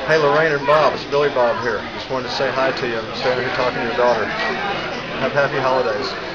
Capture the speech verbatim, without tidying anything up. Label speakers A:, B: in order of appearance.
A: Hey, Lorraine and Bob, it's Billy Bob here. Just wanted to say hi to you. I'm standing here talking to your daughter. Have happy holidays.